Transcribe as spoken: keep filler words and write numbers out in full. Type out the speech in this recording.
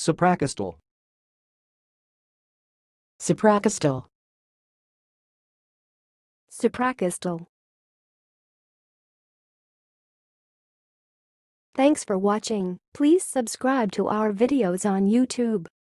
Supracostal. Supracostal. Supracostal. Thanks for watching. Please subscribe to our videos on YouTube.